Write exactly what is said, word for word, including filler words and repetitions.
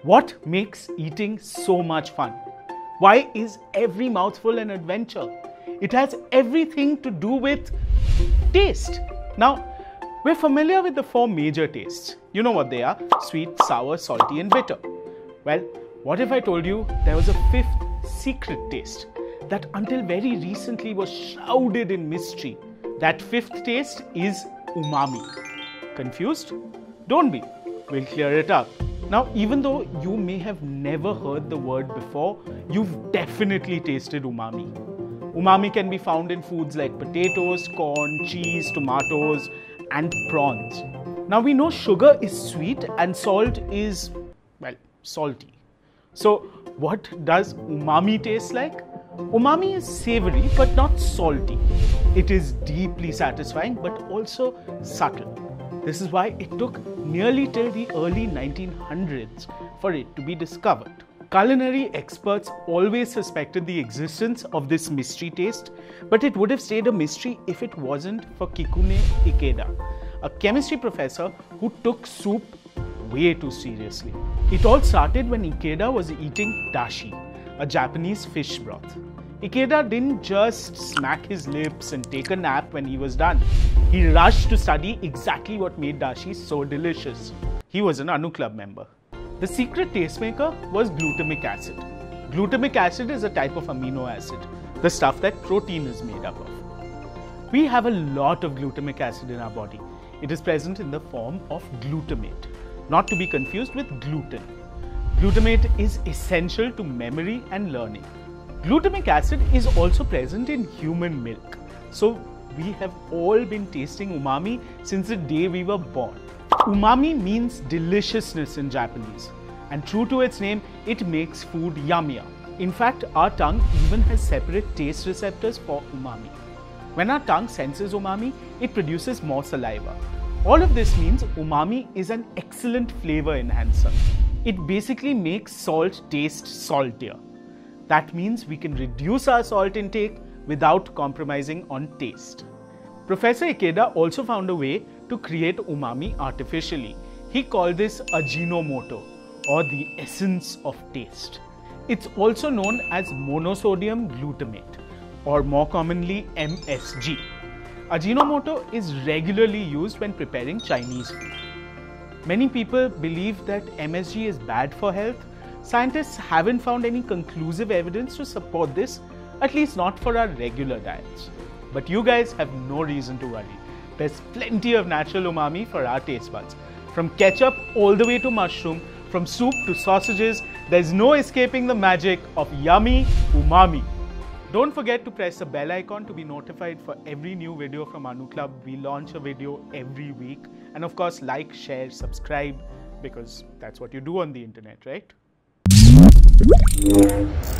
What makes eating so much fun? Why is every mouthful an adventure? It has everything to do with taste. Now, we're familiar with the four major tastes. You know what they are: sweet, sour, salty, and bitter. Well, what if I told you there was a fifth secret taste that until very recently was shrouded in mystery? That fifth taste is umami. Confused? Don't be. We'll clear it up. Now, even though you may have never heard the word before, you've definitely tasted umami. Umami can be found in foods like potatoes, corn, cheese, tomatoes, and prawns. Now, we know sugar is sweet and salt is, well, salty. So, what does umami taste like? Umami is savory but not salty. It is deeply satisfying but also subtle. This is why it took nearly till the early nineteen hundreds for it to be discovered. Culinary experts always suspected the existence of this mystery taste, but it would have stayed a mystery if it wasn't for Kikune Ikeda, a chemistry professor who took soup way too seriously. It all started when Ikeda was eating dashi, a Japanese fish broth. Ikeda didn't just smack his lips and take a nap when he was done. He rushed to study exactly what made dashi so delicious. He was an Anu Club member. The secret tastemaker was glutamic acid. Glutamic acid is a type of amino acid, the stuff that protein is made up of. We have a lot of glutamic acid in our body. It is present in the form of glutamate, not to be confused with gluten. Glutamate is essential to memory and learning. Glutamic acid is also present in human milk. So we have all been tasting umami since the day we were born. Umami means deliciousness in Japanese, and true to its name, it makes food yummier. In fact, our tongue even has separate taste receptors for umami. When our tongue senses umami, it produces more saliva. All of this means umami is an excellent flavor enhancer. It basically makes salt taste saltier. That means we can reduce our salt intake without compromising on taste. Professor Ikeda also found a way to create umami artificially. He called this Ajinomoto, or the essence of taste. It's also known as monosodium glutamate, or more commonly M S G. Ajinomoto is regularly used when preparing Chinese food. Many people believe that M S G is bad for health. Scientists haven't found any conclusive evidence to support this, at least not for our regular diets. But you guys have no reason to worry. There's plenty of natural umami for our taste buds. From ketchup all the way to mushroom, from soup to sausages, there's no escaping the magic of yummy umami. Don't forget to press the bell icon to be notified for every new video from Anu Club. We launch a video every week. And of course, like, share, subscribe, because that's what you do on the internet, right?